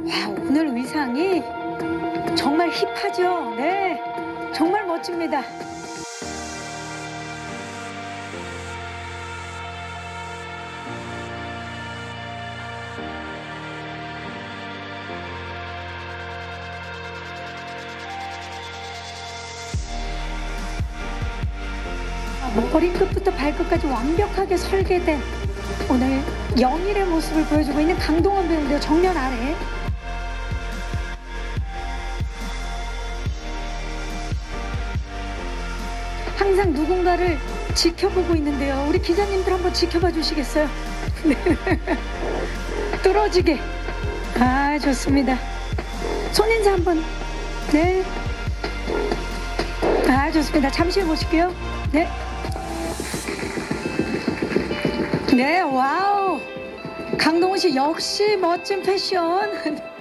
와, 오늘 의상이 정말 힙하죠? 네, 정말 멋집니다. 머리끝부터 발끝까지 완벽하게 설계된 오늘 영일의 모습을 보여주고 있는 강동원 배우인데요. 정면 아래 항상 누군가를 지켜보고 있는데요. 우리 기자님들 한번 지켜봐 주시겠어요? 네. 뚫어지게. 아, 좋습니다. 손인사 한번. 네. 아, 좋습니다. 잠시 후에 보실게요. 네. 네, 와우. 강동원 씨 역시 멋진 패션.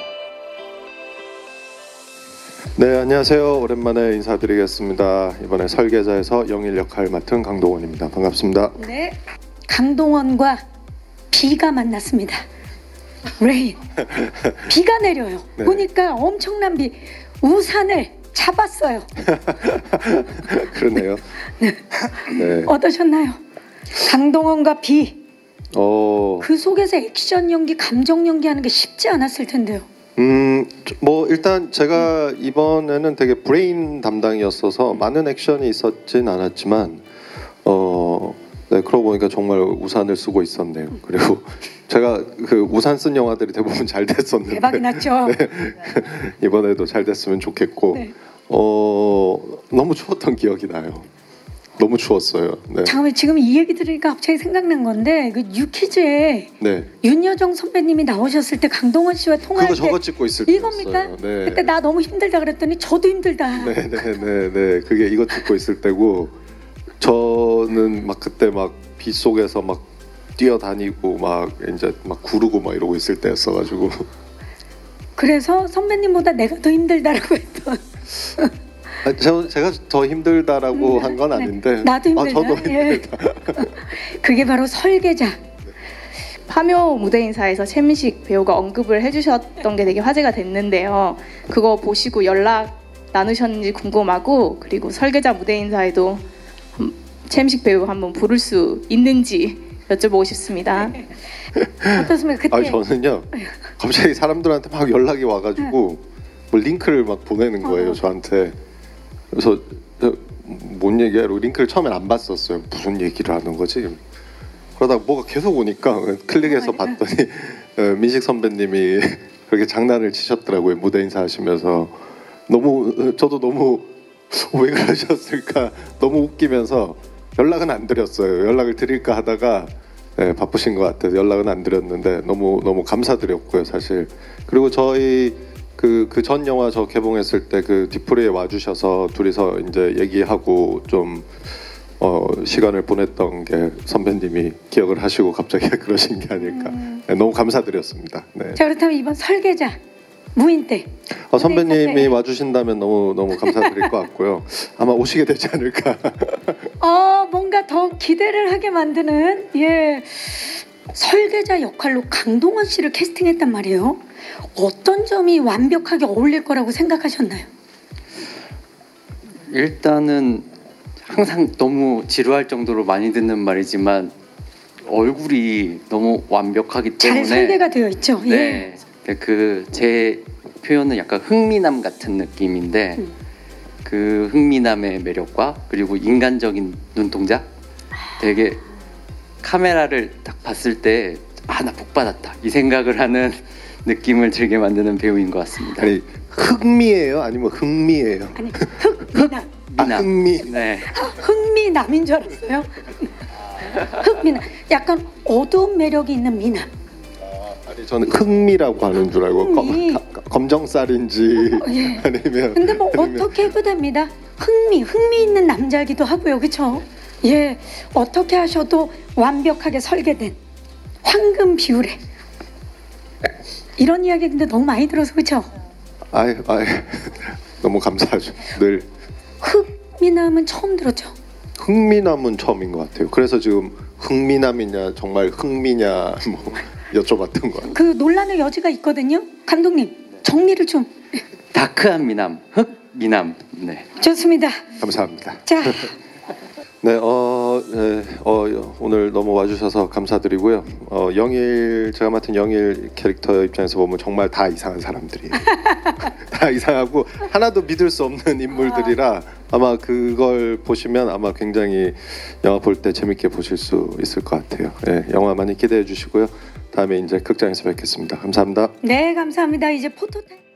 네, 안녕하세요. 오랜만에 인사드리겠습니다. 이번에 설계자에서 영일 역할 맡은 강동원입니다. 반갑습니다. 네, 강동원과 비가 만났습니다. 레인. 비가 내려요. 네. 보니까 엄청난 비. 우산을 잡았어요. 그러네요. 네. 네. 어떠셨나요? 강동원과 비. 그 속에서 액션 연기, 감정 연기하는 게 쉽지 않았을 텐데요. 뭐 일단 제가 이번에는 되게 브레인 담당이었어서 많은 액션이 있었진 않았지만 네, 그러고 보니까 정말 우산을 쓰고 있었네요. 그리고 제가 그 우산 쓴 영화들이 대부분 잘 됐었는데 대박이 났죠. 네. 이번에도 잘 됐으면 좋겠고 네. 너무 추웠던 기억이 나요. 너무 추웠어요. 네. 잠깐만, 지금 이 얘기 들으니까 갑자기 생각난 건데 그 유퀴즈에 네. 윤여정 선배님이 나오셨을 때 강동원 씨와 통화할 때 저거 찍고 있을 때 이겁니까? 네. 그때 나 너무 힘들다 그랬더니 저도 힘들다. 네네네네. 그게 이거 찍고 있을 때고 저는 막 그때 막 비 속에서 막 뛰어다니고 막 이제 막 구르고 막 이러고 있을 때였어가지고. 그래서 선배님보다 내가 더 힘들다라고 했던. 제가 더 힘들다라고 한 건 아닌데 나도 힘들다. 저도 힘들다. 그게 바로 설계자. 파묘 무대 인사에서 최민식 배우가 언급을 해주셨던 게 되게 화제가 됐는데요. 그거 보시고 연락 나누셨는지 궁금하고, 그리고 설계자 무대 인사에도 최민식 배우 한번 부를 수 있는지 여쭤보고 싶습니다. 어떻습니까? 그때 저는요 갑자기 사람들한테 막 연락이 와가지고 뭐 링크를 막 보내는 거예요 저한테. 그래서 뭔 얘기야? 이러고 링크를 처음엔 안 봤었어요. 무슨 얘기를 하는 거지? 그러다가 뭐가 계속 오니까 클릭해서 봤더니 민식 선배님이 그렇게 장난을 치셨더라고요. 무대 인사하시면서. 저도 너무 왜 그러셨을까 너무 웃기면서 연락은 안 드렸어요. 연락을 드릴까 하다가 네, 바쁘신 것 같아서 연락은 안 드렸는데 너무 감사드렸고요 사실. 그리고 저희 그 전 영화 저 개봉했을 때 그 디프리에 와주셔서 둘이서 이제 얘기하고 좀 시간을 보냈던 게 선배님이 기억을 하시고 갑자기 그러신 게 아닐까. 네, 너무 감사드렸습니다. 네. 자, 그렇다면 이번 설계자 무인 때 선배님이 와주신다면 너무 감사드릴 것 같고요. 아마 오시게 되지 않을까. 뭔가 더 기대를 하게 만드는 설계자 역할로 강동원 씨를 캐스팅했단 말이에요. 어떤 점이 완벽하게 어울릴 거라고 생각하셨나요? 일단은 항상 너무 지루할 정도로 많이 듣는 말이지만 얼굴이 너무 완벽하기 때문에 잘 설계가 되어 있죠. 네, 제 표현은 약간 흥미남 같은 느낌인데 그 흥미남의 매력과 그리고 인간적인 눈동자, 되게 카메라를 딱 봤을 때 나 복 받았다 이 생각을 하는 느낌을 들게 만드는 배우인 것 같습니다. 아니 흥미예요? 아니면 흥미예요? 아니 흥미남. 흥미. 네. 흥미남인 줄 알았어요. 흥미남. 약간 어두운 매력이 있는 미남. 아니 저는 흥미라고 하는 줄 알고 검정살인지 아니면. 근데 뭐 어떻게 해도 됩니다. 흥미 있는 남자이기도 하고요, 그렇죠? 예, 어떻게 하셔도 완벽하게 설계된 황금 비율에. 이런 이야기 근데 너무 많이 들어서 그렇죠? 아이 너무 감사하죠. 늘. 흥미남은 처음 들었죠? 흥미남은 처음인 것 같아요. 그래서 지금 흥미남이냐 정말 흥미냐 뭐 여쭤봤던 것 같아요. 그 논란의 여지가 있거든요. 감독님 정리를 좀. 다크한 미남, 흑 미남. 네. 좋습니다. 감사합니다. 자, 네, 오늘 너무 와주셔서 감사드리고요. 영일 제가 맡은 영일 캐릭터 입장에서 보면 정말 다 이상한 사람들이에요. 다 이상하고 하나도 믿을 수 없는 인물들이라 아마 그걸 보시면 아마 굉장히 영화 볼 때 재밌게 보실 수 있을 것 같아요. 네, 영화 많이 기대해 주시고요. 다음에 이제 극장에서 뵙겠습니다. 감사합니다. 네 감사합니다. 이제 포토타임.